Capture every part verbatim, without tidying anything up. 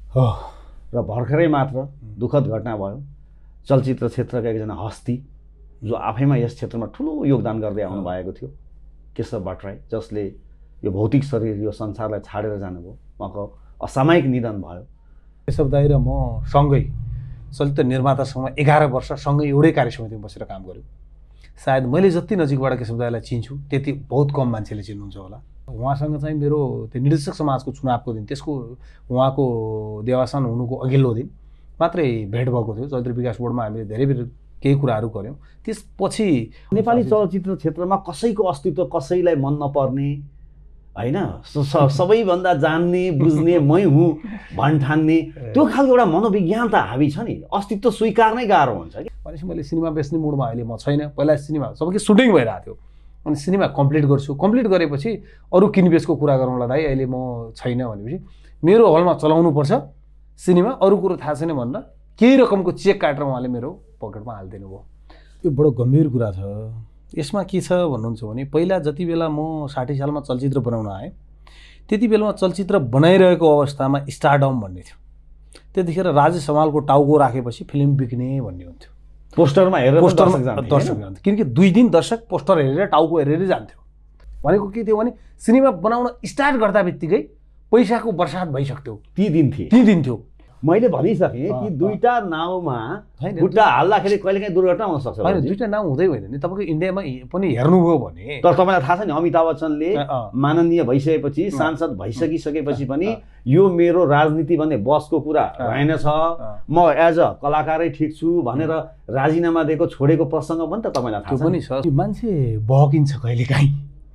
हो र भर्खरै मात्र दुःखद घटना भयो। चलचित्र क्षेत्रका एकजना हस्ती जो आफैमा यस क्षेत्रमा ठुलो योगदान गर्दै आउनु भएको थियो, केशव भट्टराई, जसले यो भौतिक शरीर यो संसारलाई छाडेर जानुभयो। उहाँको असामयिक निधन भयो। केशव दाइ र म सँगै चलचित्र निर्मातासँग एघार वर्ष सँगै एउटै कार्य समितिमा बसेर काम गऱ्यौँ। सायद मैले जति नजिकबाट केशव दाइलाई चिन्छु त्यति बहुत कम मान्छेले चिन्नुहुन्छ होला। उहाँसँग चाहिँ मेरो त्यो निर्देशक समाजको चुनावको दिन, त्यसको उहाँको देवासान हुनुको अघिल्लो दिन मात्रै भेट भएको थियो। चलचित्र विकास बोर्डमा हामीले धेरै बेर केही कुराहरू गऱ्यौँ। त्यसपछि नेपाली चलचित्र क्षेत्रमा कसैको अस्तित्व कसैलाई मन नपर्ने होइन, सबैभन्दा जान्ने बुझ्ने मै हुँ भन्ठान्ने त्यो खालको एउटा मनोविज्ञान त हाबी छ नि। अस्तित्व स्वीकार्नै गाह्रो हुन्छ कि। भनेपछि मैले सिनेमा बेच्ने मुडमा अहिले म छैन। पहिला सिनेमा सबैको सुटिङ भइरहेको थियो, अनि सिनेमा कम्प्लिट गर्छु। कम्प्लिट गरेपछि अरू किनबेचको कुरा गरौँला दाइ, अहिले म छैन भनेपछि मेरो हलमा चलाउनुपर्छ सिनेमा, अरू कुरो थाहा छैन भनेर केही रकमको चेक काटेर उहाँले मेरो पकेटमा हालिदिनु भयो। यो बडो गम्भीर कुरा छ। यसमा के छ भन्नुहुन्छ भने पहिला जति बेला म साठी सालमा चलचित्र बनाउन आएँ त्यति बेलामा चलचित्र बनाइरहेको अवस्थामा स्टारडम भन्ने थियो। त्यतिखेर राजेश हमालको टाउको राखेपछि फिल्म बिक्ने भन्ने हुन्थ्यो। पोस्टरमा हेरेर पोस्टरमा दर्शक जान्थ्यो, किनकि दुई दिन दर्शक पोस्टर हेरेर टाउको हेरेर जान्थ्यो। भनेको के थियो भने सिनेमा बनाउन स्टार्ट गर्दा बित्तिकै पैसाको बर्सात भइसक्थ्यो। ती दिन थिए ती दिन थियो। मैले भनिसकेँ कि दुईटा नाउँमा खुट्टा हाल्दाखेरि कहिलेकाहीँ दुर्घटना हुन सक्छ। होइन, दुईटा नाउँ हुँदै होइन नि। तपाईँको इन्डियामा पनि हेर्नुभयो भने तर तपाईँलाई थाहा छ नि, अमिताभ बच्चनले माननीय भइसकेपछि, सांसद भइसकिसकेपछि पनि यो मेरो राजनीति भन्ने बसको कुरा रहेनछ, म एज अ कलाकारै ठिक छु भनेर राजीनामा दिएको छोडेको प्रसङ्ग पनि त तपाईँलाई थाहा छ। पनि छ। मान्छे बहकिन्छ कहिलेकाहीँ,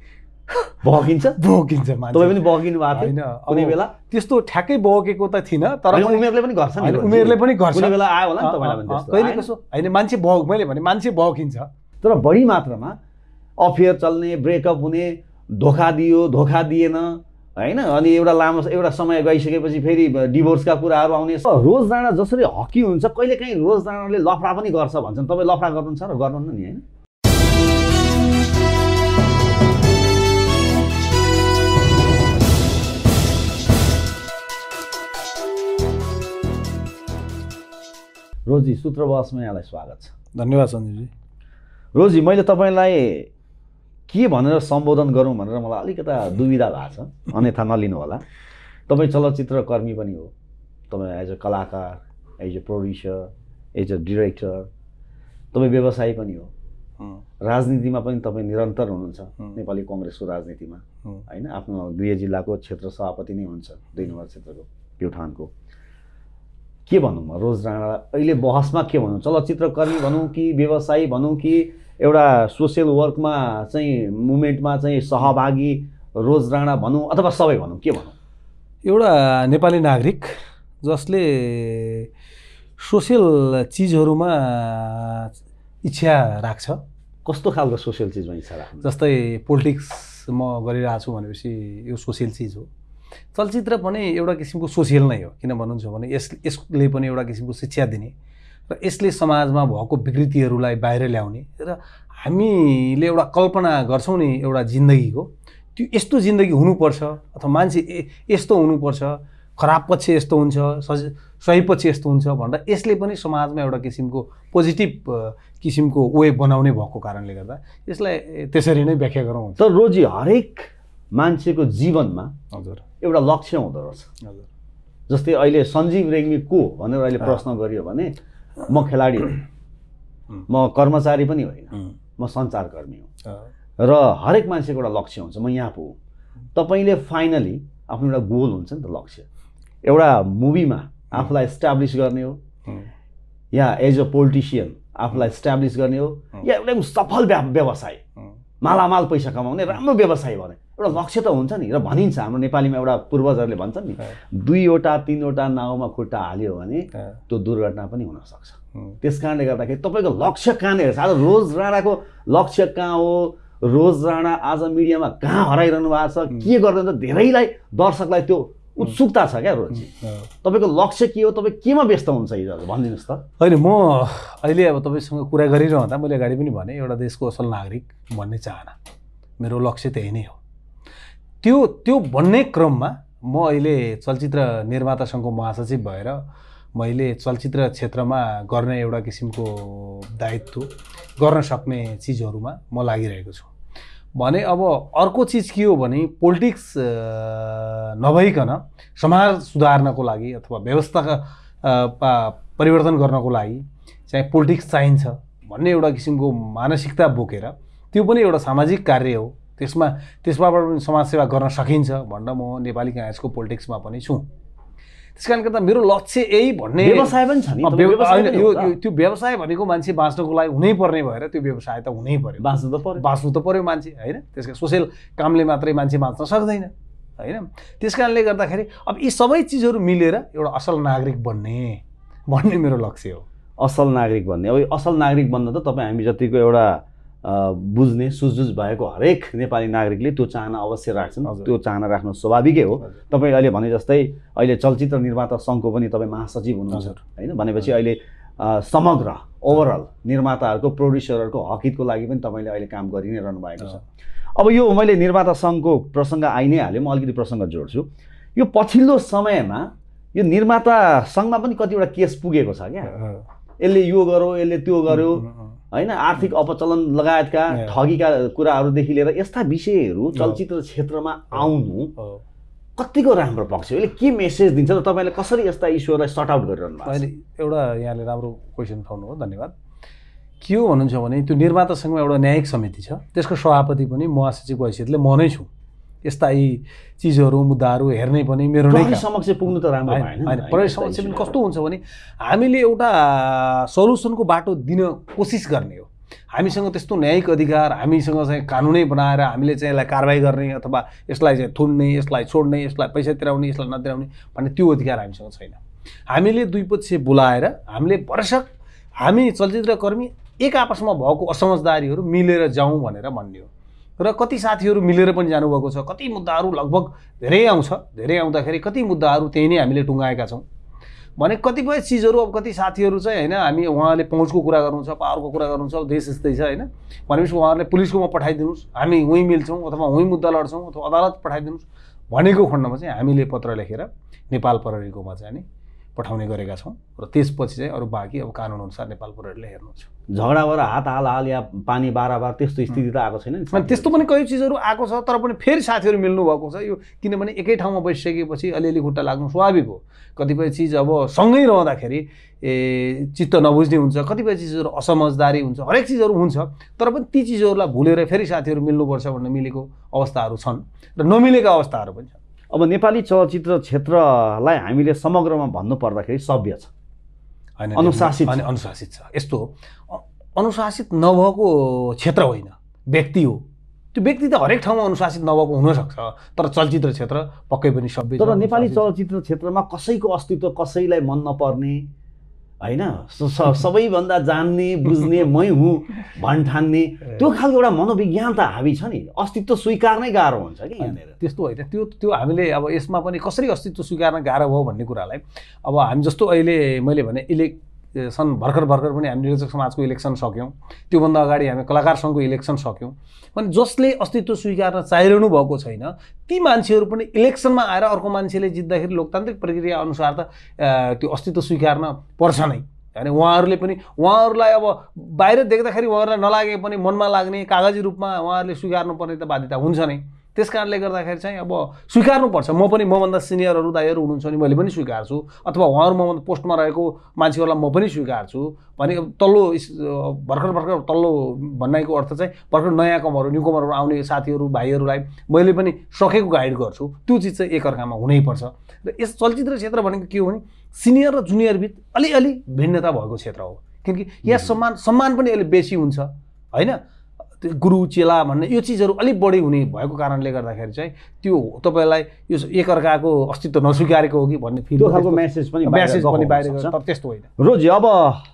बहकिन्छ बहकिन्छ मान्छे। तपाईँ पनि बहकिनु भएको थियो कुनै बेला? त्यस्तो ठ्याक्कै बहकेको त थिइनँ, तर उमेरले पनि गर्छ नि। उमेरले पनि गर्छ, कुनै बेला आयो होला नि तपाईँलाई पनि त्यस्तो। कहिले कसो होइन, मान्छे बह मैले भने मान्छे बहकिन्छ, तर बढी मात्रामा अफेयर चल्ने, ब्रेकअप हुने, धोका दियो धोका दिएन होइन, अनि एउटा लामो एउटा समय गइसकेपछि फेरि डिभोर्सका कुराहरू आउने। रोज राणा जसरी हकी हुन्छ कहिलेकाहीँ रोज राणाले लफडा पनि गर्छ भन्छन्। तपाईँ लफडा गर्नुहुन्छ र गर्नुहुन्न नि होइन? रोजी, सूत्रबहसमा यहाँलाई स्वागत छ। धन्यवाद सञ्जीवजी। रोजी, मैले तपाईँलाई के भनेर सम्बोधन गरौँ भनेर मलाई अलिकता दुविधा भएको छ, अन्यथा नलिनु होला। तपाईँ चलचित्रकर्मी पनि हो, तपाईँ एज अ कलाकार, as a producer, as a director, तपाईँ व्यवसायी पनि हो। राजनीतिमा पनि तपाईँ निरन्तर हुनुहुन्छ, नेपाली कङ्ग्रेसको राजनीतिमा होइन। आफ्नो गृह जिल्लाको क्षेत्र सभापति नै हुन्छ, दुई नम्बर क्षेत्रको प्युठानको। के भनौँ म रोज राणालाई अहिले बहसमा के भनौँ? चलचित्रकर्मी भनौँ कि व्यवसायी भनौँ कि एउटा सोसियल वर्कमा चाहिँ मुभमेन्टमा चाहिँ सहभागी रोज राणा भनौँ अथवा सबै भनौँ, के भनौँ? एउटा नेपाली नागरिक जसले सोसियल चिजहरूमा इच्छा राख्छ। कस्तो खालको सोसियल चिजमा इच्छा राख्छ? जस्तै पोलिटिक्स म गरिरहेको छु भनेपछि यो सोसियल चिज हो। चलचित्र पनि एउटा किसिमको सोसियल नै हो। किन भन्नुहुन्छ भने यस यसले पनि एउटा किसिमको शिक्षा दिने र यसले समाजमा भएको विकृतिहरूलाई बाहिर ल्याउने र हामीले एउटा कल्पना गर्छौँ नि एउटा जिन्दगीको, त्यो यस्तो जिन्दगी हुनुपर्छ अथवा मान्छे यस्तो हुनुपर्छ, खराब पक्ष यस्तो हुन्छ, सही पक्ष यस्तो हुन्छ भनेर यसले पनि समाजमा एउटा किसिमको पोजिटिभ किसिमको वे बनाउने भएको कारणले गर्दा यसलाई त्यसरी नै व्याख्या गरौँ। तर रोजी, हरेक मान्छेको जीवनमा हजुर एउटा लक्ष्य हुँदो रहेछ। हजुर, जस्तै अहिले सञ्जीव रेग्मी को भनेर अहिले प्रश्न गरियो भने म खेलाडी होइन, म कर्मचारी पनि होइन, म सञ्चारकर्मी हुँ। र हरेक मान्छेको एउटा लक्ष्य हुन्छ, म यहाँ पुगौँ। तपाईँले फाइनली आफ्नो एउटा गोल हुन्छ नि त, लक्ष्य। एउटा मुभीमा आफूलाई इस्टाब्लिस गर्ने हो, या एज अ पोलिटिसियन आफूलाई इस्टाब्लिस गर्ने हो, या एउटा सफल व्यवसाय, मालामाल पैसा कमाउने राम्रो व्यवसाय भने एउटा लक्ष्य त हुन्छ नि। र भनिन्छ हाम्रो नेपालीमा एउटा पूर्वजहरूले भन्छन् नि, दुईवटा तिनवटा नाउँमा खुट्टा हाल्यो भने त्यो दुर्घटना पनि हुनसक्छ। त्यस कारणले गर्दाखेरि तपाईँको लक्ष्य कहाँनिर छ? आज रोज राणाको लक्ष्य कहाँ हो? रोज राणा आज मिडियामा कहाँ हराइरहनु भएको छ? के गर्दैन? धेरैलाई दर्शकलाई त्यो उत्सुकता छ क्या रोजी। तपाईँको लक्ष्य के हो? तपाईँ केमा व्यस्त हुन्छ हिजो भनिदिनुहोस् त। होइन, म अहिले अब तपाईँसँग कुरा गरिरहँदा मैले अगाडि पनि भने एउटा देशको असल नागरिक भन्ने चाहना, मेरो लक्ष्य त्यही नै हो। त्यो त्यो भन्ने क्रममा म अहिले चलचित्र निर्माता सङ्घको महासचिव भएर मैले चलचित्र क्षेत्रमा गर्ने एउटा किसिमको दायित्व गर्न सक्ने चिजहरूमा म लागिरहेको छु भने अब अर्को चिज के हो भने पोलिटिक्स नभइकन समाज सुधार्नको लागि अथवा व्यवस्थाका परिवर्तन गर्नको लागि चाहिँ पोलिटिक्स चाहिन्छ भन्ने एउटा किसिमको मानसिकता बोकेर त्यो पनि एउटा सामाजिक कार्य हो, त्यसमा त्यसबाट पनि समाजसेवा गर्न सकिन्छ भनेर म नेपाली काङ्ग्रेसको पोलिटिक्समा पनि छु। त्यस कारणले गर्दा मेरो लक्ष्य यही भन्ने व्यवसाय पनि छ नि, यो त्यो व्यवसाय भनेको मान्छे बाँच्नको लागि हुनैपर्ने भएर त्यो व्यवसाय त हुनै पर्यो, बाँच्नु त पर्यो बाँच्नु त पर्यो मान्छे होइन। त्यसका सोसियल कामले मात्रै मान्छे बाँच्न सक्दैन होइन। त्यस कारणले गर्दाखेरि अब यी सबै चिजहरू मिलेर एउटा असल नागरिक बन्ने भन्ने मेरो लक्ष्य हो। असल नागरिक बन्ने, अब असल नागरिक बन्न त तपाईँ हामी जतिको एउटा बुझ्ने सुझबुझ भएको हरेक नेपाली नागरिकले त्यो चाहना अवश्य राख्छन्, त्यो चाहना राख्नु स्वाभाविकै हो। तपाईँ अहिले भने जस्तै अहिले चलचित्र निर्माता सङ्घको पनि तपाईँ महासचिव हुनुहुन्छ होइन, भनेपछि अहिले समग्र ओभरअल निर्माताहरूको प्रोड्युसरहरूको हकितको लागि पनि तपाईँले अहिले काम गरि नै रहनु भएको छ। अब यो मैले निर्माता सङ्घको प्रसङ्ग आइ नै हाल्यो, म अलिकति प्रसङ्ग जोड्छु। यो पछिल्लो समयमा यो निर्माता सङ्घमा पनि कतिवटा केस पुगेको छ क्या, यसले यो गर्यो यसले त्यो गर्यो होइन, आर्थिक अपचलन लगायतका ठगीका कुराहरूदेखि लिएर यस्ता विषयहरू चलचित्र क्षेत्रमा आउनु कतिको राम्रो पक्ष हो, यसले के मेसेज दिन्छ र तपाईँले कसरी यस्ता इस्युहरूलाई सर्ट आउट गरिरहनु भएको छ? अहिले एउटा यहाँले राम्रो क्वेसन उठाउनु हो, धन्यवाद। के हो भन्नुहुन्छ भने त्यो निर्माता सङ्घमा एउटा न्यायिक समिति छ, त्यसको सभापति पनि महासचिवको हैसियतले म नै छु। यस्ता यी चिजहरू मुद्दाहरू हेर्ने पनि मेरो नै समक्ष पुग्नु त राम्रो होइन। प्रहरी समक्ष पनि कस्तो हुन्छ भने हामीले एउटा सल्युसनको बाटो दिन कोसिस गर्ने हो। हामीसँग त्यस्तो न्यायिक अधिकार, हामीसँग चाहिँ कानुनै बनाएर हामीले चाहिँ यसलाई कारबाही गर्ने अथवा यसलाई चाहिँ थुन्ने, यसलाई छोड्ने, यसलाई पैसा तिराउने, यसलाई नतिराउने भन्ने त्यो अधिकार हामीसँग छैन। हामीले दुई पक्ष बोलाएर हामीले भरसक हामी चलचित्रकर्मी एक आपसमा भएको असमझदारीहरू मिलेर जाउँ भनेर भन्ने हो। र कति साथीहरू मिलेर पनि जानुभएको छ, कति मुद्दाहरू लगभग धेरै आउँछ, धेरै आउँदाखेरि कति मुद्दाहरू त्यही नै हामीले टुङ्गाएका छौँ भने कतिपय चिजहरू अब कति साथीहरू चाहिँ होइन, हामी उहाँले पहुँचको कुरा गर्नुहुन्छ, पावरको कुरा गर्नुहुन्छ, अब देश यस्तै छ होइन, भनेपछि उहाँहरूले पुलिसकोमा पठाइदिनुहोस्, हामी उहीँ मिल्छौँ अथवा उहीँ मुद्दा लड्छौँ अथवा अदालत पठाइदिनुहोस् भनेको खण्डमा चाहिँ हामीले पत्र लेखेर नेपाल प्रहरीकोमा चाहिँ नि पठाउने गरेका छौँ र त्यसपछि चाहिँ अरू बाँकी अब कानुनअनुसार नेपाल प्रहरीले हेर्नुहुन्छ। झगडा भएर हात हाल हाल या पानी बाह्र बार त्यस्तो स्थिति त आएको छैन नि? त्यस्तो पनि कति चिजहरू आएको छ, तर पनि फेरि साथीहरू मिल्नु भएको छ। यो किनभने एकै ठाउँमा बसिसकेपछि अलिअलि खुट्टा लाग्नु स्वाभाविक हो। कतिपय चिज अब सँगै रहँदाखेरि ए चित्त नबुझ्ने हुन्छ, कतिपय चिजहरू असमझदारी हुन्छ, हरेक चिजहरू हुन्छ, तर पनि ती चिजहरूलाई भुलेर फेरि साथीहरू मिल्नुपर्छ भन्ने मिलेको अवस्थाहरू छन् र नमिलेका अवस्थाहरू पनि छन्। अब नेपाली चलचित्र क्षेत्रलाई हामीले समग्रमा भन्नु पर्दाखेरि सभ्य छ, अनुशासित अनि अनुशासित छ। यस्तो अनुशासित नभएको क्षेत्र होइन, व्यक्ति हो। त्यो व्यक्ति त हरेक ठाउँमा अनुशासित नभएको हुनसक्छ, तर चलचित्र क्षेत्र पक्कै पनि सभ्य छ। तर नेपाली चलचित्र क्षेत्रमा कसैको अस्तित्व कसैलाई मन नपर्ने होइन, सबैभन्दा जान्ने बुझ्ने मै हुँ भन्ठान्ने त्यो खालको एउटा मनोविज्ञान त हाबी छ नि, अस्तित्व स्वीकार्नै गाह्रो हुन्छ कि यहाँनिर। त्यस्तो होइन, त्यो त्यो हामीले अब यसमा पनि कसरी अस्तित्व स्वीकार्न गाह्रो भयो भन्ने कुरालाई अब हामी जस्तो अहिले मैले भने इलेक्सन भर्खर भर्खर पनि हामी निर्देशक समाजको इलेक्सन सक्यौँ, त्योभन्दा अगाडि हामी कलाकार सङ्घको इलेक्सन सक्यौँ भने जसले अस्तित्व स्वीकार्न चाहिरहनु भएको छैन ती मान्छेहरू पनि इलेक्सनमा आएर अर्को मान्छेले जित्दाखेरि लोकतान्त्रिक प्रक्रिया अनुसार त त्यो अस्तित्व स्वीकार्न पर्छ नै होइन। उहाँहरूले पनि उहाँहरूलाई अब बाहिर देख्दाखेरि उहाँहरूलाई नलागे पनि मनमा लाग्ने कागजी रूपमा उहाँहरूले स्वीकार्नुपर्ने त बाध्यता हुन्छ नै। त्यस कारणले गर्दाखेरि चाहिँ अब स्वीकार्नुपर्छ। म पनि मभन्दा सिनियरहरू दाइहरू हुनुहुन्छ भने मैले पनि स्वीकार्छु, अथवा उहाँहरू मभन्दा पोस्टमा रहेको मान्छेहरूलाई म पनि स्वीकार्छु भने तल्लो भर्खर भर्खर तल्लो भन्नाइको अर्थ चाहिँ भर्खर नयाँ कमहरू न्यु कमरहरू आउने साथीहरू भाइहरूलाई मैले पनि सकेको गाइड गर्छु। त्यो चिज चाहिँ एकअर्कामा हुनैपर्छ। र यस चलचित्र क्षेत्र भनेको के हो भने सिनियर र जुनियर बिच अलिअलि भिन्नता भएको क्षेत्र हो, किनकि यहाँ सम्मान सम्मान पनि अलिक बेसी हुन्छ होइन। गुरु चेला भन्ने यो चिजहरू अलिक बढी हुने भएको कारणले गर्दाखेरि चाहिँ त्यो तपाईँलाई यो एकअर्काको अस्तित्व नस्वीकारेको हो कि भन्ने फिल त्यो खालको मेसेज पनि मेसेज पनि बाहिर गर्छ, तर त्यस्तो होइन। रोजी अब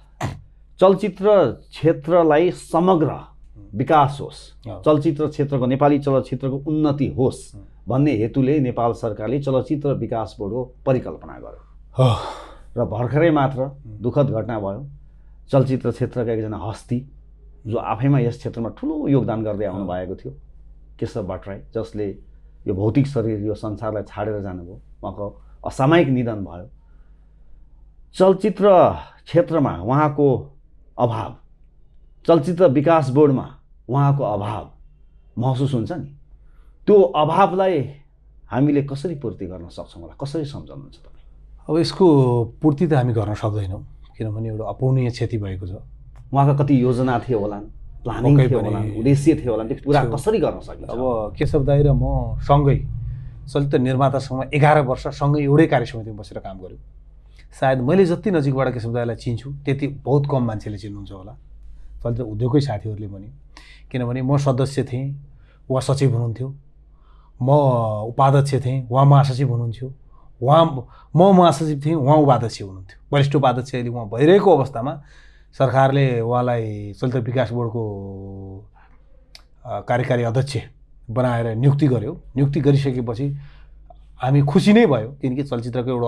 चलचित्र क्षेत्रलाई समग्र विकास होस्, चलचित्र क्षेत्रको नेपाली चलचित्रको उन्नति होस् भन्ने हेतुले नेपाल सरकारले चलचित्र विकास बोर्डको परिकल्पना गर्यो र भर्खरै मात्र दुःखद घटना भयो। चलचित्र क्षेत्रका एकजना हस्ती जो आफैमा यस क्षेत्रमा ठुलो योगदान गर्दै आउनु भएको थियो केशव भट्टराई, जसले यो भौतिक शरीर यो संसारलाई छाडेर जानुभयो, उहाँको असामयिक निधन भयो। चलचित्र क्षेत्रमा उहाँको अभाव, चलचित्र विकास बोर्डमा उहाँको अभाव महसुस हुन्छ नि, त्यो अभावलाई हामीले कसरी पूर्ति गर्न सक्छौँ होला, कसरी सम्झाउनुहुन्छ तपाईँ? अब यसको पूर्ति त हामी गर्न सक्दैनौँ, किनभने एउटा अपूर्णीय क्षति भएको छ। उहाँका कति योजना थियो होला, प्लानिङ थियो होला, उद्देश्य थियो होला, त्यो पुरा कसरी गर्न सकिन्छ? अब केशव दाइ र म सँगै चलचित्र निर्मातासँग एघार वर्ष सँगै एउटै कार्य समितिमा बसेर काम गऱ्यौँ। सायद मैले जति नजिकबाट केशव दाइलाई चिन्छु त्यति बहुत कम मान्छेले चिन्नुहुन्छ होला, चलचित्र उद्योगकै साथीहरूले पनि। किनभने म सदस्य थिएँ, उहाँ सचिव हुनुहुन्थ्यो, म उपाध्यक्ष थिएँ, उहाँ महासचिव हुनुहुन्थ्यो, उहाँ म महासचिव थिएँ, उहाँ उपाध्यक्ष हुनुहुन्थ्यो। वरिष्ठ उपाध्यक्ष अहिले उहाँ भइरहेको अवस्थामा सरकारले उहाँलाई चलचित्र विकास बोर्डको कार्यकारी अध्यक्ष बनाएर नियुक्ति गर्यो। नियुक्ति गरिसकेपछि हामी खुसी नै भयो, किनकि चलचित्रको एउटा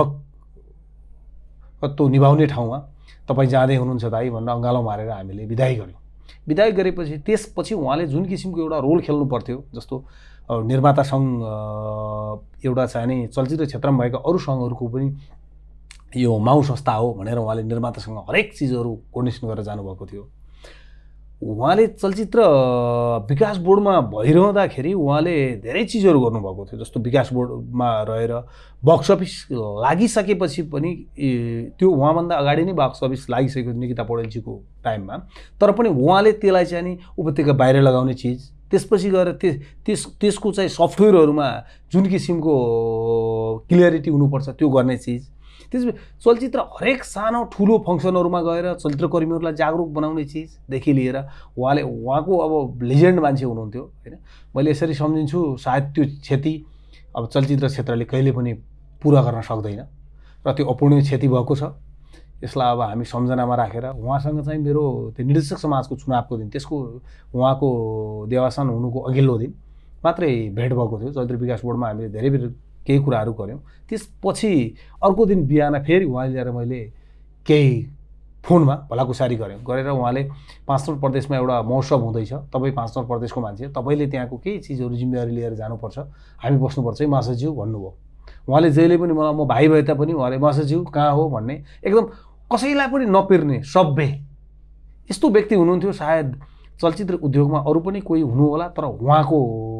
अभिभावकत्व निभाउने ठाउँमा तपाईँ जाँदै हुनुहुन्छ दाइ भनेर अँगालो मारेर हामीले विदाई गऱ्यौँ। विदाई गरेपछि त्यसपछि उहाँले जुन किसिमको एउटा रोल खेल्नु पर्थ्यो, जस्तो निर्माता सङ्घ एउटा चाहिने चलचित्र क्षेत्रमा भएका अरू सङ्घहरूको पनि यो माउ संस्था हो भनेर उहाँले निर्मातासँग हरेक चिजहरू कोर्डिनेसन गरेर जानुभएको थियो। उहाँले चलचित्र विकास बोर्डमा भइरहँदाखेरि उहाँले धेरै चिजहरू गर्नुभएको थियो, जस्तो विकास बोर्डमा रहेर बक्स अफिस लागिसकेपछि पनि त्यो उहाँभन्दा अगाडि नै बक्स अफिस लागिसकेको निकिता पौडेलजीको टाइममा, तर पनि उहाँले त्यसलाई चाहिँ नि उपत्यका बाहिर लगाउने चिज, त्यसपछि गएर त्यस त्यस त्यसको चाहिँ सफ्टवेयरहरूमा जुन किसिमको क्लियरिटी हुनुपर्छ त्यो गर्ने चिज, त्यसपछि चलचित्र हरेक सानो ठुलो फङ्सनहरूमा गएर चलचित्रकर्मीहरूलाई जागरुक बनाउने चिजदेखि लिएर उहाँले उहाँको अब लेजेन्ड मान्छे हुनुहुन्थ्यो होइन। मैले यसरी सम्झिन्छु सायद त्यो क्षति अब चलचित्र क्षेत्रले कहिले पनि पुरा गर्न सक्दैन र त्यो अपूर्णीय क्षति भएको छ। यसलाई अब हामी सम्झनामा राखेर उहाँसँग चाहिँ मेरो त्यो निर्देशक समाजको चुनावको दिन, त्यसको उहाँको देवासान हुनुको अघिल्लो दिन मात्रै भेट भएको थियो। चलचित्र विकास बोर्डमा हामीले धेरै बेर केही कुराहरू गऱ्यौँ। त्यसपछि अर्को दिन बिहान फेरि उहाँ ल्याएर मैले केही फोनमा भलाकुसारी गऱ्यौँ गरेर उहाँले पाँच नम्बर प्रदेशमा एउटा महोत्सव हुँदैछ, तपाईँ पाँच नम्बर प्रदेशको मान्छे, तपाईँले त्यहाँको केही चिजहरू जिम्मेवारी लिएर जानुपर्छ, हामी बस्नुपर्छ है महासचिव भन्नुभयो। उहाँले जहिले पनि मलाई म भाइ भए तापनि उहाँले महासचिव कहाँ हो भन्ने एकदम कसैलाई पनि नपिर्ने सभ्य यस्तो व्यक्ति हुनुहुन्थ्यो। सायद चलचित्र उद्योगमा अरू पनि कोही हुनु होला, तर उहाँको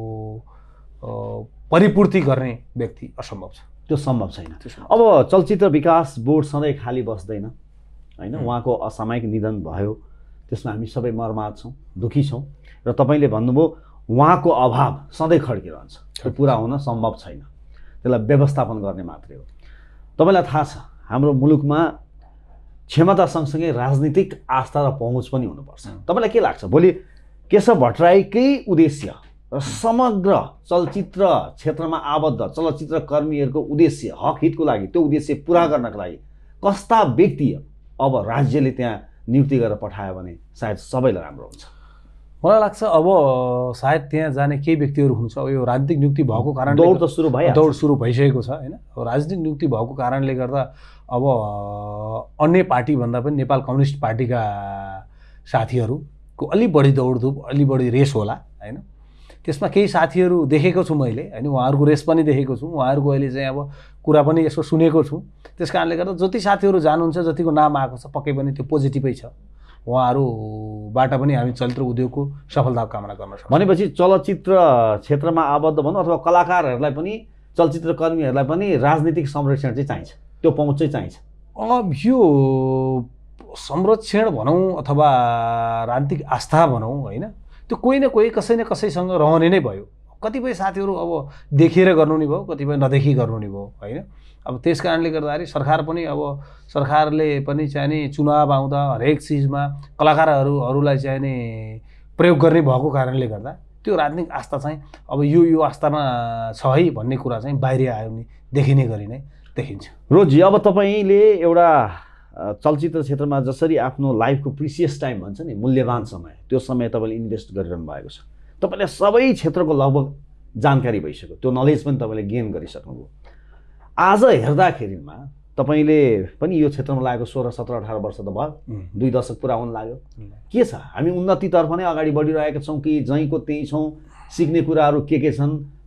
परिपूर्ति गर्ने व्यक्ति असम्भव छ, त्यो सम्भव छैन। अब चलचित्र विकास बोर्ड सधैँ खाली बस्दैन होइन, उहाँको असामयिक निधन भयो, त्यसमा हामी सबै मर्माहत छौँ, दुःखी छौँ र तपाईँले भन्नुभयो उहाँको अभाव सधैँ खड्किरहन्छ, त्यो पुरा हुन सम्भव छैन, त्यसलाई व्यवस्थापन गर्ने मात्रै हो। तपाईँलाई थाहा छ हाम्रो मुलुकमा क्षमता सँगसँगै राजनीतिक आस्था र पहुँच पनि हुनुपर्छ। तपाईँलाई के लाग्छ भोलि केशव भट्टराईकै उद्देश्य र समग्र चलचित्र क्षेत्रमा आबद्ध चलचित्र कर्मीहरूको उद्देश्य हक हितको लागि, त्यो उद्देश्य पुरा गर्नको लागि कस्ता व्यक्ति अब राज्यले त्यहाँ नियुक्ति गरेर पठायो भने सायद सबैलाई राम्रो हुन्छ? मलाई लाग्छ अब सायद त्यहाँ जाने केही व्यक्तिहरू हुन्छ। अब यो राजनीतिक नियुक्ति भएको कारण दौड त सुरु भयो, दौड सुरु भइसकेको छ होइन। अब राजनीतिक नियुक्ति भएको कारणले गर्दा अब अन्य पार्टीभन्दा पनि नेपाल कम्युनिस्ट पार्टीका साथीहरूको अलि बढी दौडधुप, अलि बढी रेस होला होइन। त्यसमा केही साथीहरू देखेको छु मैले होइन, उहाँहरूको रेस पनि देखेको छु, उहाँहरूको अहिले चाहिँ अब कुरा पनि यसो सुनेको छु। त्यस कारणले गर्दा जति साथीहरू जानुहुन्छ, जतिको नाम आएको छ पक्कै पनि त्यो पोजिटिभै छ, उहाँहरूबाट पनि हामी चलचित्र उद्योगको सफलताको कामना गर्न सक्छौँ। भनेपछि चलचित्र क्षेत्रमा आबद्ध भनौँ अथवा कलाकारहरूलाई पनि चलचित्र कर्मीहरूलाई पनि राजनीतिक संरक्षण चाहिँ चाहिन्छ, त्यो पहुँच चाहिँ चाहिन्छ। अब यो संरक्षण भनौँ अथवा राजनीतिक आस्था भनौँ होइन, त्यो कोही न कोही कसै न कसैसँग रहने नै भयो। कतिपय साथीहरू अब देखेर गर्नु नि भयो, कतिपय नदेखी गर्नु नि भयो होइन। अब त्यस कारणले गर्दाखेरि सरकार पनि अब सरकारले पनि चाहिँ नि चुनाव आउँदा हरेक चिजमा कलाकारहरूलाई चाहिँ नि प्रयोग गर्ने भएको कारणले गर्दा त्यो राजनीतिक आस्था चाहिँ अब यो यो आस्थामा छ है भन्ने कुरा चाहिँ बाहिर आयो भने देखिने गरी नै देखिन्छ। रोजी, अब तपाईँले एउटा चलचित्र क्षेत्रमा जसरी आफ्नो लाइफको प्रिसियस टाइम भन्छ नि, मूल्यवान समय, त्यो समय तपाईँले इन्भेस्ट गरिरहनु भएको छ। तपाईँले सबै क्षेत्रको लगभग जानकारी भइसक्यो, त्यो नलेज पनि तपाईँले गेन गरिसक्नुभयो। आज हेर्दाखेरिमा तपाईँले पनि यो क्षेत्रमा लागेको सोह्र सत्र अठार वर्ष त भयो, दुई दशक पुरा हुन लाग्यो। के छ, हामी उन्नतितर्फ नै अगाडि बढिरहेका छौँ कि जहीँको त्यहीँ छौँ? सिक्ने कुराहरू के के छन्?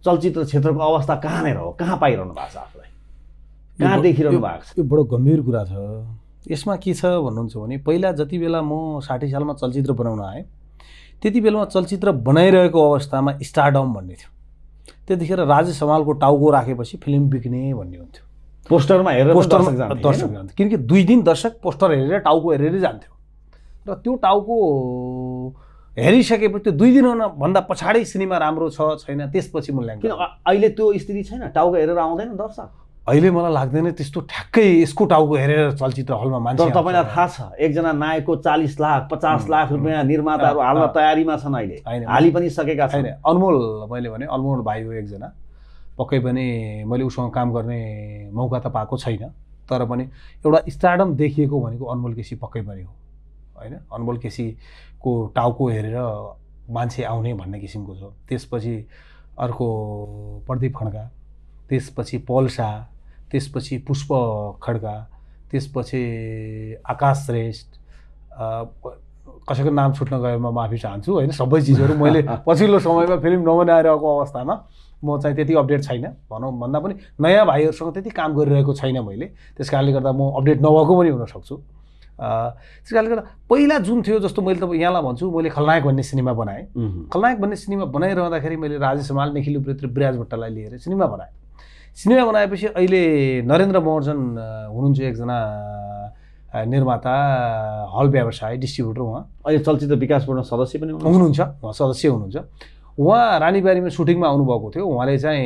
चलचित्र क्षेत्रको अवस्था कहाँनिर हो, कहाँ पाइरहनु भएको छ आफूलाई, कहाँ देखिरहनु भएको छ? यो बडो गम्भीर कुरा छ। यसमा के छ भन्नुहुन्छ भने पहिला जति बेला म साठी सालमा चलचित्र बनाउन आएँ त्यति बेलामा चलचित्र बनाइरहेको अवस्थामा स्टारडम भन्ने थियो। त्यतिखेर राजेश हमालको टाउको राखेपछि फिल्म बिक्ने भन्ने हुन्थ्यो। पोस्टरमा हेरेर पोस्टरमा दर्शक जान्थ्यो, किनकि दुई दिन दर्शक पोस्टर हेरेर टाउको हेरेरै जान्थ्यो र त्यो टाउको हेरिसकेपछि त्यो दुई दिनभन्दा पछाडि सिनेमा राम्रो छ छैन त्यसपछि मूल्याङ्कन। किन अहिले त्यो स्थिति छैन? टाउको हेरेर आउँदैन दर्शक? अहिले मलाई लाग्दैन त्यस्तो ठ्याक्कै यसको टाउको हेरेर चलचित्र हलमा मान्छे। तर तपाईँलाई थाहा छ एकजना नायकको चालिस लाख पचास लाख रुपियाँ निर्माताहरू हाल्न तयारीमा छन्, अहिले हालि पनि सकेका छैन। अनमोल, मैले भने अनमोल भाइ हो एकजना, पक्कै पनि मैले उसँग काम गर्ने मौका त पाएको छैन, तर पनि एउटा स्टारडम देखिएको भनेको अनमोल केसी पक्कै पनि हो होइन। अनमोल केसीको टाउको हेरेर मान्छे आउने भन्ने किसिमको छ। त्यसपछि अर्को प्रदीप खड्का, त्यसपछि पल शाह, त्यसपछि पुष्प खड्का, त्यसपछि आकाश श्रेष्ठ, कसैको नाम छुट्न गयो म माफी चाहन्छु होइन। सबै चिजहरू मैले पछिल्लो समयमा फिल्म नबनाइरहेको अवस्थामा म चाहिँ त्यति अपडेट छैन भनौँ, भन्दा पनि नयाँ भाइहरूसँग त्यति काम गरिरहेको छैन मैले, त्यस कारणले गर्दा म अपडेट नभएको पनि हुनसक्छु। त्यस कारणले गर्दा पहिला जुन थियो, जस्तो मैले त यहाँलाई भन्छु, मैले खलनायक भन्ने सिनेमा बनाएँ। खलनायक भन्ने सिनेमा बनाइरहँदाखेरि मैले राजेश हमाल, निखिल उप्रेती र विराज भट्टलाई लिएर सिनेमा बनाएँ। सिनेमा बनाएपछि अहिले नरेन्द्र महर्जन हुनुहुन्छ एकजना निर्माता, हल व्यवसाय, डिस्ट्रिब्युटर, उहाँ अहिले चलचित्र विकास बोर्डमा सदस्य पनि हुनुहुन्छ, उहाँ सदस्य हुनुहुन्छ। उहाँ रानीबारीमा सुटिङमा आउनुभएको थियो। उहाँले चाहिँ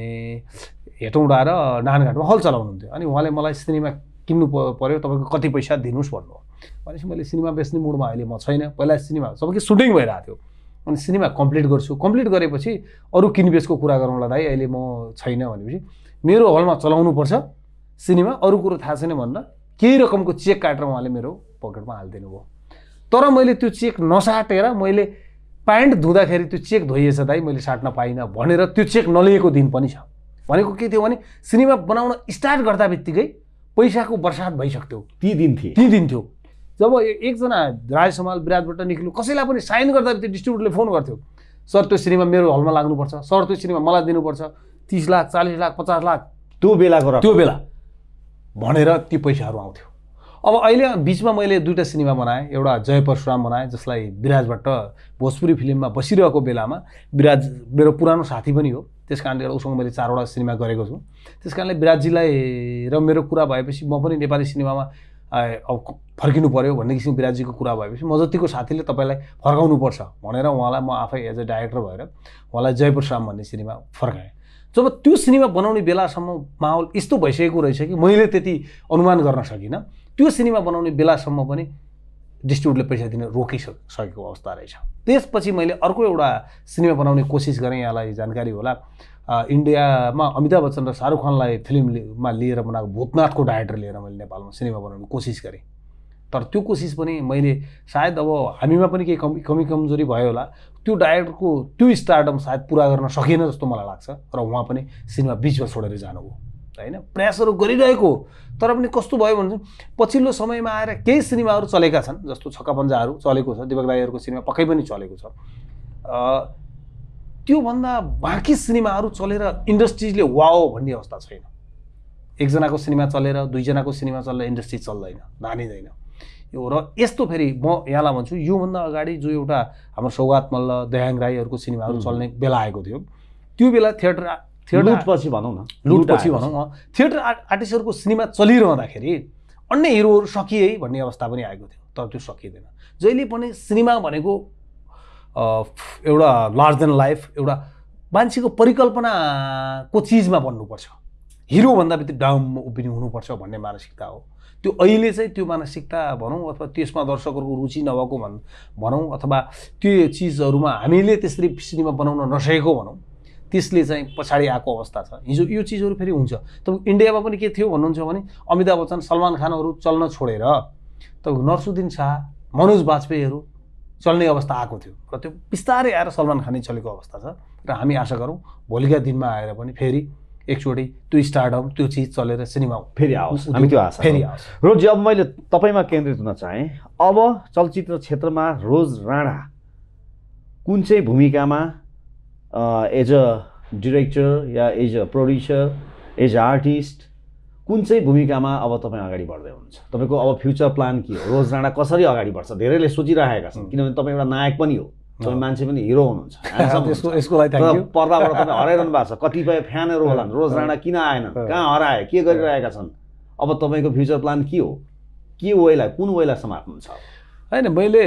हेटौँडा र नानघाटमा हल चलाउनुहुन्थ्यो। अनि उहाँले मलाई सिनेमा किन्नु पर्यो, तपाईँको कति पैसा दिनुहोस् भन्नुभयो। भनेपछि मैले सिनेमा बेच्ने मुडमा अहिले म छैन। पहिला सिनेमा सबैको सुटिङ भइरहेको थियो, अनि सिनेमा कम्प्लिट गर्छु, कम्प्लिट गरेपछि अरू किनबेचको कुरा गरौँला दाइ, अहिले म छैन भनेपछि मेरो हलमा चलाउनुपर्छ सिनेमा, अरू कुरो थाहा छैन भनेर केही रकमको चेक काटेर उहाँले मेरो पकेटमा हालिदिनु भयो। तर मैले त्यो चेक नसाटेर मैले प्यान्ट धुँदाखेरि त्यो चेक धोइएछ दाइ, मैले साट्न पाइनँ भनेर त्यो चेक नलिएको दिन पनि छ। भनेको के थियो भने सिनेमा बनाउन स्टार्ट गर्दा बित्तिकै पैसाको बर्सात भइसक्थ्यो। ती दिन थिए ती दिन थियो जब एकजना राजेश हमाल, विराज भट्ट, निखिल कसैलाई पनि साइन गर्दा बित्तिकै डिस्ट्रिब्युटरले फोन गर्थ्यो, सर त्यो सिनेमा मेरो हलमा लाग्नुपर्छ, सर त्यो सिनेमा मलाई दिनुपर्छ, तीस लाख चालीस लाख पचास लाख त्यो बेलाको त्यो बेला भनेर ती पैसाहरू आउँथ्यो। अब अहिले बिचमा मैले दुईवटा सिनेमा बनाएँ। एउटा जय परशुराम बनाएँ, जसलाई विराज भट्ट भोजपुरी फिल्ममा बसिरहेको बेलामा, विराज मेरो पुरानो साथी पनि हो, त्यस कारणले गर्दा उसँग मैले चारवटा सिनेमा गरेको छु। त्यस कारणले विराजजीलाई र मेरो कुरा भएपछि म पनि नेपाली सिनेमामा अब फर्किनु पर्यो भन्ने किसिमको विराजजीको कुरा भएपछि म जतिको साथीले तपाईँलाई फर्काउनुपर्छ भनेर उहाँलाई म आफै एज अ डाइरेक्टर भएर उहाँलाई जय परशुराम भन्ने सिनेमा फर्काएँ। जब त्यो सिनेमा बनाउने बेलासम्म माहौल यस्तो भइसकेको रहेछ कि मैले त्यति अनुमान गर्न सकिनँ। त्यो सिनेमा बनाउने बेलासम्म पनि डिस्ट्रिब्युटरले पैसा दिन रोकिसकेको अवस्था रहेछ। त्यसपछि मैले अर्को एउटा सिनेमा बनाउने कोसिस गरेँ। यहाँलाई जानकारी होला, इन्डियामा अमिताभ बच्चन र शाहरुख खानलाई फिल्ममा लिएर बनाएको भूतनाथको डाइरेक्टर लिएर मैले नेपालमा सिनेमा बनाउने कोसिस गरेँ। तर त्यो कोसिस पनि मैले सायद अब हामीमा पनि केही कमी कमी कमजोरी भयो होला, त्यो डाइरेक्टरको त्यो स्टारडम सायद पुरा गर्न सकिएन जस्तो मलाई लाग्छ र उहाँ पनि सिनेमा बिचमा छोडेर जानुभयो होइन। प्रयासहरू गरिरहेको, तर पनि कस्तो भयो भने पछिल्लो समयमा आएर केही सिनेमाहरू चलेका छन्, जस्तो छक्का पन्जाहरू चलेको छ, दिपक दाईहरूको सिनेमा पक्कै पनि चलेको छ। त्योभन्दा बाँकी सिनेमाहरू चलेर इन्डस्ट्रीले वाओ भन्ने अवस्था छैन। एकजनाको सिनेमा चलेर दुईजनाको सिनेमा चलेर इन्डस्ट्री चल्दैन, धानिँदैन यो। र यस्तो फेरि म यहाँलाई भन्छु, योभन्दा अगाडि जो एउटा हाम्रो सौगात मल्ल, दयाङ राईहरूको सिनेमाहरू चल्ने बेला आएको थियो, त्यो बेला थिएटर थिएटर लुटपछि भनौँ न, लुटपछि भनौँ थिएटर आर्टिस्टहरूको सिनेमा चलिरहँदाखेरि अन्य हिरोहरू सकिए भन्ने अवस्था पनि आएको थियो। तर त्यो सकिँदैन। जहिले पनि सिनेमा भनेको एउटा लार्ज देन लाइफ, एउटा मान्छेको परिकल्पनाको चिजमा बन्नुपर्छ, हिरोभन्दा बित्तिकै डाउन उभिने हुनुपर्छ भन्ने मानसिकता हो। त्यो अहिले चाहिँ त्यो मानसिकता भनौँ अथवा त्यसमा दर्शकहरूको रुचि नभएको भन् भनौँ अथवा त्यो चिजहरूमा हामीले त्यसरी सिनेमा बनाउन नसकेको भनौँ, त्यसले चाहिँ पछाडि आएको अवस्था छ। हिजो यो चिजहरू फेरि हुन्छ। तपाईँ इन्डियामा पनि के थियो भन्नुहुन्छ भने अमिताभ बच्चन, सलमान खानहरू चल्न छोडेर तपाईँको नरसुद्दिन शाह, मनोज बाजपेयीहरू चल्ने अवस्था आएको थियो र त्यो बिस्तारै आएर सलमान खानै चलेको अवस्था छ। र हामी आशा गरौँ भोलिका दिनमा आएर पनि फेरि एकचोटि त्यो स्टारडम त्यो चिज चलेर सिनेमा फेरि आओस्, हामी त्यो आशा फेरि आओस्। रोजी, अब मैले तपाईँमा केन्द्रित हुन चाहेँ। अब चलचित्र क्षेत्रमा रोज राणा कुन चाहिँ भूमिकामा एज अ डिरेक्टर या as a producer, as a artist, कुन चाहिँ भूमिकामा अब तपाईँ अगाडि बढ्दै हुनुहुन्छ? तपाईँको अब फ्युचर प्लान के हो? रोज राणा कसरी अगाडि बढ्छ? धेरैले सोचिरहेका छन्, किनभने तपाईँ एउटा नायक पनि हो, तपाईँ मान्छे पनि हिरो हुनुहुन्छ, यसको लागि थ्याङ्क यू। पर्दाबाट तपाईँ हराइरहनु भएको छ, कतिपय फ्यानहरू होलान्, रोज राणा किन आएन, कहाँ हराए, के गरिरहेका छन्? अब तपाईँको फ्युचर प्लान के हो? के वेलाई, कुन वेलाई समात्नुहुन्छ? होइन, मैले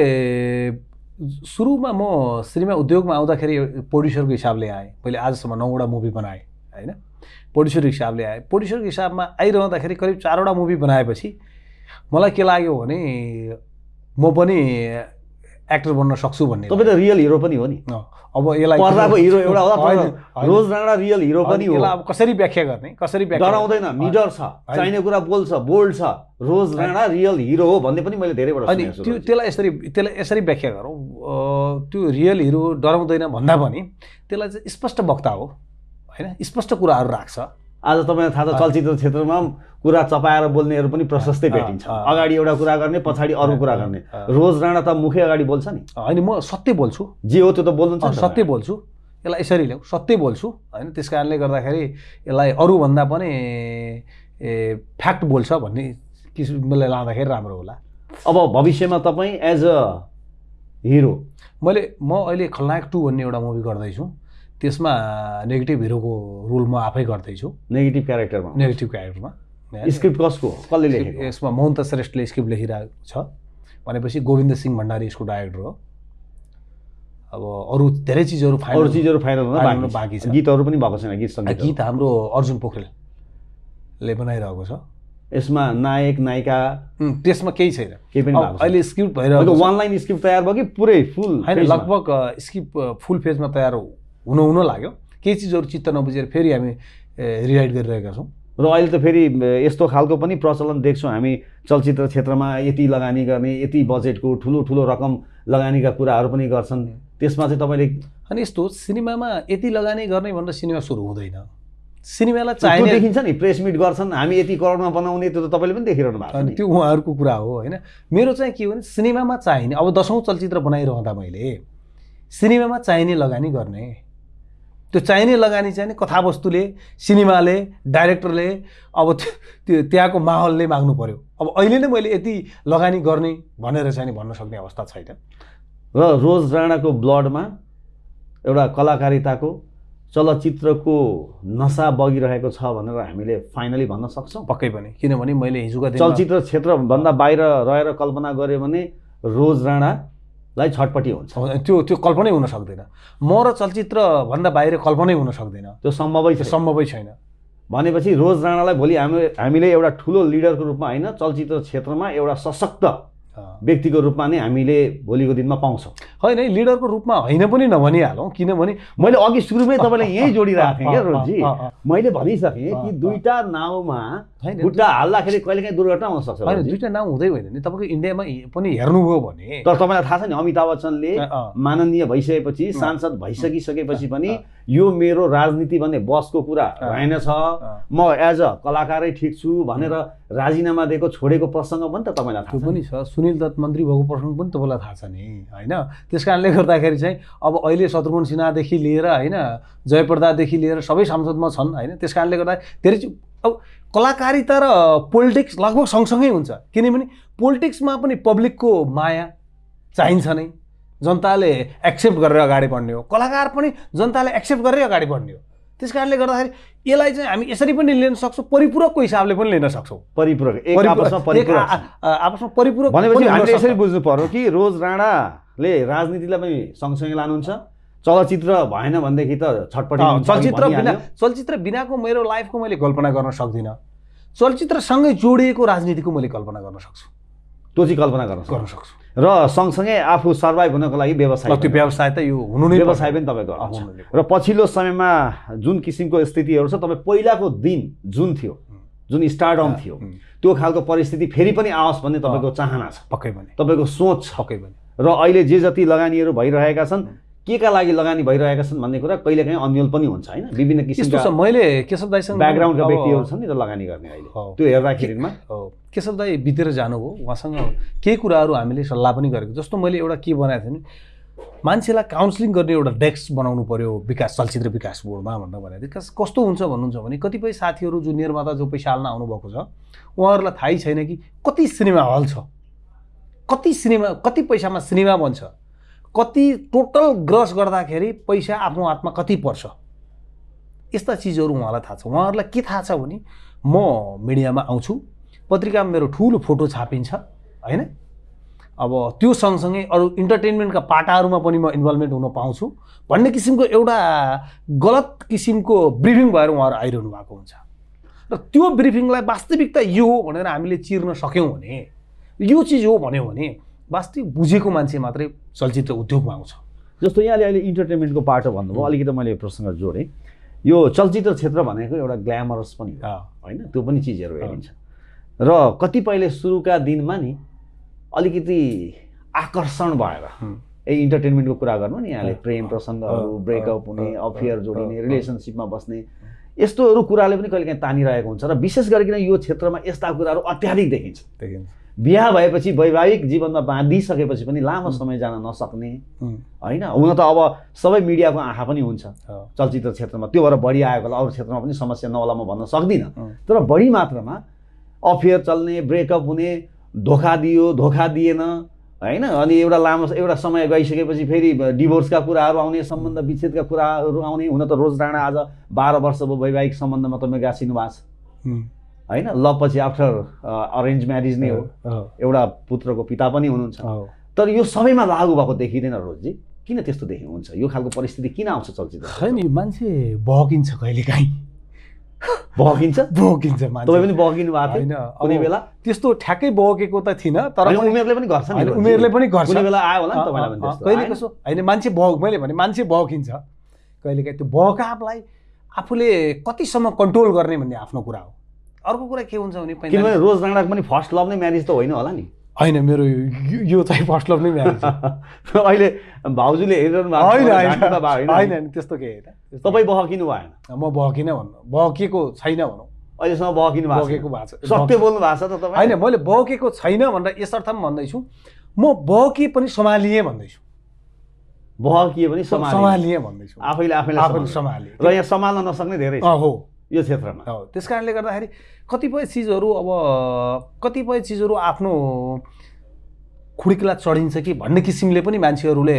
सुरुमा म सिनेमा उद्योगमा आउँदाखेरि प्रोड्युसरको हिसाबले आएँ। मैले आजसम्म नौवटा मुभी बनाएँ होइन, प्रोड्युसरको हिसाबले आएँ। प्रोड्युसरको हिसाबमा आइरहँदाखेरि करिब चारवटा मुभी बनाएपछि मलाई के लाग्यो भने म पनि एक्टर बन्न सक्छु भन्ने। तपाईँ त रियल हिरो पनि हो नि। अब यसलाई पर्दाको हिरो एउटा होला, रोज राणा रियल हिरो पनि हो। अब कसरी व्याख्या गर्ने, कसरी व्याख्या डराउँदैन, निडर छ, चाहिने कुरा बोल्छ, बोल्ड छ, रोज राणा रियल हिरो हो भन्ने पनि मैले धेरैबाट सुनेको छु। त्यो त्यसलाई यसरी त्यसलाई यसरी व्याख्या गरौँ, त्यो रियल हिरो डराउँदैन भन्दा पनि त्यसलाई चाहिँ स्पष्ट वक्ता हो होइन, स्पष्ट कुराहरू राख्छ। आज तपाईँलाई थाहा छ चलचित्र क्षेत्रमा कुरा चपाएर बोल्नेहरू पनि प्रशस्तै भेटिन्छ। अगाडि एउटा कुरा गर्ने, पछाडि अरू कुरा गर्ने। रोज राणा त मुखै अगाडि बोल्छ नि। होइन, म सत्य बोल्छु, जे हो त्यो त बोल्नुहुन्छ, सत्य बोल्छु। यसलाई यसरी ल्याउँ, सत्य बोल्छु होइन। त्यस कारणले गर्दाखेरि यसलाई अरूभन्दा पनि ए फ्याक्ट बोल्छ भन्ने किसिमले लाँदाखेरि राम्रो होला। अब भविष्यमा तपाईँ एज अ हिरो, मैले म अहिले खलनायक टू भन्ने एउटा मुभी गर्दैछु, त्यसमा नेगेटिभ हिरोको रोल म आफै गर्दैछु। नेगेटिभ क्यारेक्टरमा? नेगेटिभ क्यारेक्टरमा। स्क्रिप्ट कसको, कसले लेखेको? यसमा मोहन्त श्रेष्ठले स्क्रिप्ट लेखिरहेको छ, भनेपछि गोविन्द सिंह भण्डारी यसको डाइरेक्टर हो। अब अरू धेरै चिजहरू फाइनल, अरू चिजहरू फाइनल हुन बाँकी छ। गीतहरू पनि भएको छैन? गीत सङ्गीत गीत हाम्रो अर्जुन पोखरेलले बनाइरहेको छ। यसमा नायक नायिका त्यसमा केही छैन, केही पनि भएको छैन। अहिले स्क्रिप्ट भइरहेको वान लाइन स्क्रिप्ट तयार भयो कि पुरै फुल? होइन, लगभग स्क्रिप्ट फुल फेजमा तयार हुन हुन लाग्यो। केही चिजहरू चित्त नबुझेर फेरि हामी रिराइट गरिरहेका छौँ। र अहिले त फेरि यस्तो खालको पनि प्रचलन देख्छौँ हामी, चलचित्र क्षेत्रमा यति लगानी गर्ने, यति बजेटको ठुलो ठुलो रकम लगानीका कुराहरू पनि गर्छन्। त्यसमा चाहिँ तपाईँले अनि यस्तो सिनेमामा यति लगानी गर्ने भनेर सिनेमा सुरु हुँदैन। सिनेमालाई चाहिने देखिन्छ नि, प्रेस मिट गर्छन्, हामी यति करोडमा बनाउने, त्यो त तपाईँले पनि देखिरहनु भएको छ। त्यो उहाँहरूको कुरा हो होइन। मेरो चाहिँ के हो भने सिनेमामा चाहिने, अब दसौँ चलचित्र बनाइरहँदा मैले सिनेमामा चाहिने लगानी गर्ने, त्यो चाहिने लगानी चाहिँ कथावस्तुले, सिनेमाले, डाइरेक्टरले, अब त्यो त्यहाँको माहौलले माग्नु पर्यो। अब अहिले नै मैले यति लगानी गर्ने भनेर चाहिँ भन्न सक्ने अवस्था छैन। र रोज राणाको ब्लडमा एउटा कलाकारिताको, चलचित्रको नसा बगिरहेको छ भनेर हामीले फाइनली भन्न सक्छौँ? पक्कै पनि, किनभने मैले हिजोका दिन चलचित्र क्षेत्रभन्दा बाहिर रहेर कल्पना गरेँ भने रोज राणालाई छटपट्टि हुन्छ। त्यो त्यो कल्पनै हुन सक्दैन। म र चलचित्रभन्दा बाहिर कल्पनै हुन सक्दैन, त्यो सम्भवै सम्भवै छैन। भनेपछि रोज राणालाई भोलि हामीले हामीले एउटा ठुलो लिडरको रूपमा होइन, चलचित्र क्षेत्रमा एउटा सशक्त व्यक्तिको रूपमा नै हामीले भोलिको दिनमा पाउँछौँ। होइन, लिडरको रूपमा होइन पनि नभनिहालौँ, किनभने मैले अघि सुरुमै तपाईँलाई यही जोडिरहेको थिएँ क्या रोजी। मैले भनिसकेँ कि दुईटा नाउँमा खुट्टा हाल्दाखेरि कहिलेकाहीँ दुर्घटना हुन सक्छ। होइन, दुईटा नाउँ हुँदै होइन नि। तपाईँको इन्डियामा पनि हेर्नुभयो भने तर तपाईँलाई थाहा छ नि, अमिताभ बच्चनले माननीय भइसकेपछि, सांसद भइसकिसकेपछि पनि यो मेरो राजनीति भन्ने बसको कुरा रहेनछ, म एज अ कलाकारै ठिक छु भनेर राजीनामा दिएको छोडेको प्रसङ्ग पनि त तपाईँलाई थाहा पनि छ। सुनिल दत्त मन्त्री भएको प्रसङ्ग पनि तपाईँलाई थाहा छ नि होइन। त्यस कारणले गर्दाखेरि चाहिँ अब अहिले शत्रुघ्न सिन्हादेखि लिएर होइन, जयप्रदादेखि लिएर सबै सांसदमा छन् होइन। त्यस कारणले गर्दा धेरै अब कलाकारिता र पोलिटिक्स लगभग सँगसँगै हुन्छ, किनभने पोलिटिक्समा पनि पब्लिकको माया चाहिन्छ नै, जनताले एक्सेप्ट गरेर अगाडि बढ्ने हो। कलाकार पनि जनताले एक्सेप्ट गरेर अगाडि बढ्ने हो। त्यस कारणले गर्दाखेरि यसलाई चाहिँ हामी यसरी पनि लिन सक्छौँ, परिपूरकको हिसाबले पनि लिन सक्छौँ। परिपूरक, एक आपसमा परिपूरक, आपसमा परिपूरक भनेपछि हामीले यसरी बुझ्नु पर्यो कि रोज राणाले राजनीतिलाई पनि सँगसँगै लानुहुन्छ, चलचित्र भएन भनेदेखि त छटपट्टि। चलचित्र बिना चलचित्र बिनाको मेरो लाइफको मैले कल्पना गर्न सक्दिनँ। चलचित्रसँगै जोडिएको राजनीतिको मैले कल्पना गर्न सक्छु। त्यो चाहिँ कल्पना गर्न गर्न सक्छु। र सँगसँगै आफू सर्भाइभ हुनको लागि व्यवसाय, त्यो व्यवसाय त यो हुनु नै, व्यवसाय पनि तपाईँ गर्नुहुन्छ। र पछिल्लो समयमा जुन किसिमको स्थितिहरू छ, तपाईँ पहिलाको दिन जुन थियो, जुन स्टारडम थियो, त्यो खालको परिस्थिति फेरि पनि आओस् भन्ने तपाईँको चाहना छ? पक्कै पनि, तपाईँको सोच छ? पक्कै पनि। र अहिले जे जति लगानीहरू भइरहेका छन्, के का लागि लगानी भइरहेका छन् भन्ने कुरा कहिलेकाहीँ अन्यल पनि हुन्छ होइन। विभिन्न किसिमका मैले केशव दाइसँग ब्याकग्राउन्डका व्यक्तिहरू छन् नि त लगानी गर्ने, अहिले त्यो हेर्दाखेरिमा केशव दाई बितेर जानुभयो, उहाँसँग केही कुराहरू हामीले सल्लाह पनि गरेको। जस्तो मैले एउटा के बनाएको थिएँ नि, मान्छेलाई काउन्सिलिङ गर्ने एउटा डेस्क बनाउनु पर्यो विकास चलचित्र विकास बोर्डमा भनेर भनेको थिएँ। कस्तो हुन्छ भन्नुहुन्छ भने कतिपय साथीहरू जो निर्माता जो पैसा हाल्न आउनुभएको छ उहाँहरूलाई थाहै छैन कि कति सिनेमा हल छ, कति सिनेमा कति पैसामा सिनेमा बन्छ, कति टोटल ग्रस गर्दाखेरि पैसा आफ्नो हातमा कति पर्छ, यस्ता चिजहरू उहाँलाई थाहा छ। उहाँहरूलाई के थाहा छ भने म मिडियामा आउँछु, पत्रिकामा मेरो ठुलो फोटो छापिन्छ होइन, अब त्यो सँगसँगै अरू इन्टरटेनमेन्टका पाटाहरूमा पनि म इन्भल्भमेन्ट हुन पाउँछु भन्ने किसिमको एउटा गलत किसिमको ब्रिफिङ भएर उहाँहरू आइरहनु भएको हुन्छ। र त्यो ब्रिफिङलाई वास्तविकता यो हो भनेर हामीले चिर्न सक्यौँ भने, यो चिज हो भन्यो भने वास्तविक बुझेको मान्छे मात्रै चलचित्र उद्योगमा आउँछ। जस्तो यहाँले अहिले इन्टरटेनमेन्टको पाटो भन्नुभयो, अलिकति मैले प्रसङ्ग जोडेँ। यो चलचित्र क्षेत्र भनेको एउटा ग्ल्यामरस पनि हो होइन, त्यो पनि चिजहरू हेरिन्छ। र कतिपयले सुरुका दिनमा नि अलिकति आकर्षण भएर ए इन्टरटेनमेन्टको कुरा गर्नु नि, यहाँले प्रेम प्रसङ्गहरू, ब्रेकअप हुने, अफेयर जोडिने, रिलेसनसिपमा बस्ने, यस्तोहरू कुराले पनि कहिलेकाहीँ तानिरहेको हुन्छ। र विशेष गरिकन यो क्षेत्रमा यस्ता कुराहरू अत्याधिक देखिन्छ। बिहा भएपछि वैवाहिक जीवनमा बाँधिसकेपछि पनि लामो समय जान नसक्ने होइन। हुन त अब सबै मिडियाको आँखा पनि हुन्छ चलचित्र क्षेत्रमा, त्यो भएर बढी आएको होला, अरू क्षेत्रमा पनि समस्या नहोला म भन्न सक्दिनँ, तर बढी मात्रामा अफेयर चल्ने, ब्रेकअप हुने, धोका दियो धोका दिएन होइन, अनि एउटा लामो एउटा समय गइसकेपछि फेरि डिभोर्सका कुराहरू आउने, सम्बन्ध विच्छेदका कुराहरू आउने। हुन त रोज राणा आज बाह्र वर्ष भयो वैवाहिक सम्बन्धमा तपाईँ गाँसिनु भएको छ होइन, लभ पछि आफ्टर अरेन्ज म्यारिज नै हो, एउटा पुत्रको पिता पनि हुनुहुन्छ। तर यो सबैमा लागु भएको देखिँदैन रोजजी, किन त्यस्तो देखिनुहुन्छ? यो खालको परिस्थिति किन आउँछ चलचित्र? खै नि मान्छे बहकिन्छ, कहिलेकाहीँ बहकिन्छ बहकिन्छ मान्छे। तपाईँ पनि बहकिनु भएको छैन कुनै बेला? त्यस्तो ठ्याक्कै बहकेको त थिइनँ, तर उमेरले पनि गर्छ नि, उमेरले पनि गर्छ, कुनै बेला आयो होला नि तपाईँलाई पनि त्यस्तो। कहिले कसो होइन, मान्छे बह मैले भने मान्छे बहकिन्छ कहिलेकाहीँ। त्यो बहकापलाई आफूले कतिसम्म कन्ट्रोल गर्ने भन्ने आफ्नो कुरा हो। अर्को कुरा के हुन्छ भने किनभने रोज राणाको पनि फर्स्ट लभ नै म्यारिज त होइन होला नि? होइन, मेरो यो चाहिँ फर्स्ट लभ नै म्यारिज। अहिले भाउजूले हेरिरहनु भएको होइन, त्यस्तो केही होइन। तपाईँ बहकिनु भएन? म बहकिनँ भन्नु, बहकेको छैन भनौँ, अहिलेसम्म बहकिनु बहकेको भएको छ। सत्य बोल्नु भएको छ त तपाईँ? होइन, मैले बहकेको छैन भनेर यस अर्थमा भन्दैछु, म बहकिए पनि सम्हालिएँ भन्दैछु। बहकिए पनि सम्हालिएँ भन्दैछु, आफैले आफैलाई आफैले सम्हालेँ। र यहाँ सम्हाल्न नसक्ने धेरै हो यो क्षेत्रमा। हो, त्यस कारणले गर्दाखेरि कतिपय चिजहरू अब कतिपय चिजहरू आफ्नो खुड्किला चढिन्छ कि भन्ने किसिमले पनि मान्छेहरूले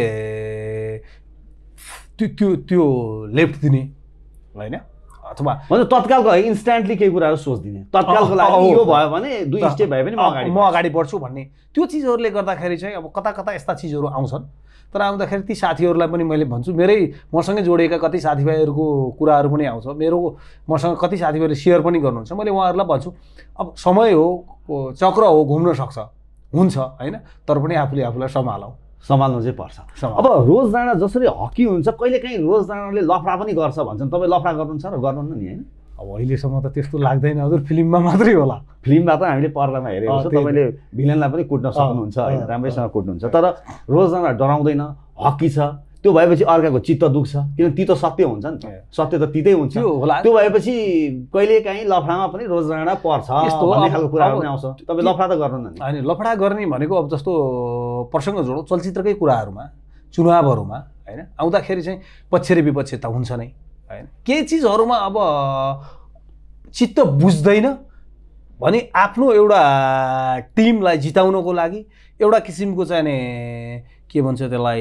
त्यो त्यो त्यो लेफ्ट दिने होइन, अथवा मतलब तत्कालको लागि इन्स्ट्यान्टली केही कुराहरू सोचिदिने, तत्कालको लागि यो भयो भने दुई स्टेप भए पनि म अगाडि म अगाडि बढ्छु भन्ने त्यो चिजहरूले गर्दाखेरि चाहिँ अब कता कता यस्ता चिजहरू आउँछन्। तर आउँदाखेरि ती साथीहरूलाई पनि मैले भन्छु, मेरै मसँगै जोडिएका कति साथीभाइहरूको कुराहरू पनि आउँछ, मेरो मसँग कति साथीभाइहरूले सेयर पनि गर्नुहुन्छ। मैले उहाँहरूलाई भन्छु अब समय हो, चक्र हो, घुम्न सक्छ, हुन्छ होइन, तर पनि आफूले आफूलाई सम्हालौँ, सम्हाल्नु चाहिँ पर्छ। अब रोज राणा जसरी हकी हुन्छ, कहिलेकाहीँ रोज राणाले लफडा पनि गर्छ भन्छन्, तपाईँ लफडा गर्नुहुन्छ र गर्नुहुन्न नि होइन? अब अहिलेसम्म त त्यस्तो लाग्दैन हजुर, फिल्ममा मात्रै होला। फिल्ममा त हामीले पर्दामा हेरेको छ, तपाईँले भिलेनलाई पनि कुट्न सक्नुहुन्छ होइन, राम्रैसँग कुट्नुहुन्छ। तर रोज राणा डराउँदैन, हकी छ, त्यो भएपछि अर्काको चित्त दुख्छ, किन तितो सत्य हुन्छ नि त, सत्य त तितै हुन्छ। त्यो भएपछि कहिलेकाहीँ लफडामा पनि रोज राणा पर्छ भन्ने खालको कुराहरू पनि आउँछ। तपाईँ लफडा त गर्नुहुन्न नि? होइन, लफडा गर्ने भनेको अब जस्तो प्रसङ्ग जोडौँ चलचित्रकै कुराहरूमा, चुनावहरूमा होइन, आउँदाखेरि चाहिँ पक्ष र विपक्ष त हुन्छ नै होइन। केही चिजहरूमा अब चित्त बुझ्दैन भने आफ्नो एउटा टिमलाई जिताउनको लागि एउटा किसिमको चाहिँ नि के भन्छ त्यसलाई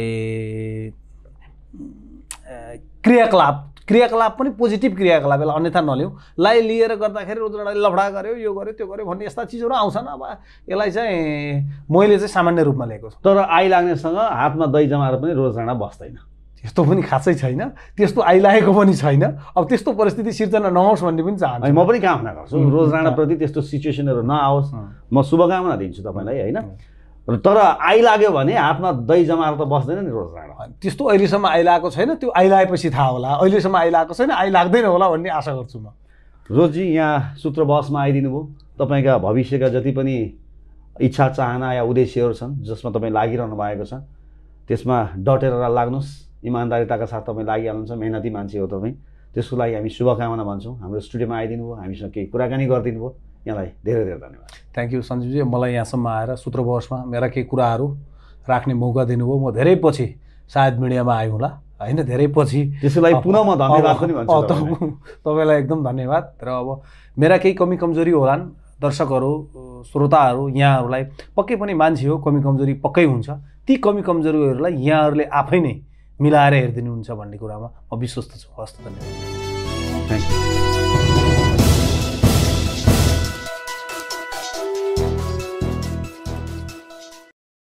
क्रियाकलाप क्रियाकलाप पनि पोजिटिभ क्रियाकलाप, यसलाई अन्यथा नलिउँ, लाई लिएर गर्दाखेरि रोज राणाले लफडा गर्यो, यो गर्यो, त्यो गर्यो भन्ने यस्ता चिजहरू आउँछन्। अब यसलाई चाहिँ मैले चाहिँ सामान्य रूपमा लिएको छु। तर आइलाग्नेसँग हातमा दही जमाएर पनि रोज राणा बस्दैन, त्यस्तो पनि खासै छैन, त्यस्तो आइलागेको पनि छैन। अब त्यस्तो परिस्थिति सिर्जना नहोस् भन्ने पनि चाहन्छु, म पनि कामना गर्छु रोज राणाप्रति त्यस्तो सिचुएसनहरू नआओस्, म शुभकामना दिन्छु तपाईँलाई होइन। तर आइलाग्यो भने हातमा दही जमाएर त बस्दैन नि रोज राणा। त्यस्तो अहिलेसम्म आइलागेको छैन, त्यो आइलागेपछि थाहा होला, अहिलेसम्म आइलागेको छैन, आइलाग्दैन होला भन्ने आशा गर्छु म। रोजी यहाँ सूत्र बहसमा आइदिनु भयो, तपाईँका भविष्यका जति पनि इच्छा चाहना या उद्देश्यहरू छन् जसमा तपाईँ लागिरहनु भएको छ, त्यसमा डटेर लाग्नुहोस्, इमान्दारिताका साथ तपाईँ लागिहाल्नुहुन्छ, मेहनती मान्छे हो तपाईँ, त्यसको लागि हामी शुभकामना भन्छौँ। हाम्रो स्टुडियोमा आइदिनु भयो, हामीसँग केही कुराकानी गरिदिनु भयो, यहाँलाई धेरै धेरै धन्यवाद। थ्याङ्क यू सञ्जीवजी, मलाई यहाँसम्म आएर सूत्र बहसमा मेरा केही कुराहरू राख्ने मौका दिनुभयो। म धेरै पछि सायद मिडियामा आयो होला होइन, धेरै पछि। त्यसको लागि पुनः म धन्यवाद पनि भन्छु तपाईँलाई एकदम धन्यवाद। र अब मेरा केही कमी कमजोरी होलान्, दर्शकहरू श्रोताहरू यहाँहरूलाई पक्कै पनि मान्छे हो, कमी कमजोरी पक्कै हुन्छ। ती कमी कमजोरीहरूलाई यहाँहरूले आफै नै मिलाएर हेरिदिनुहुन्छ भन्ने कुरामा म विश्वस्त छु। हस्त, धन्यवाद। Thank you.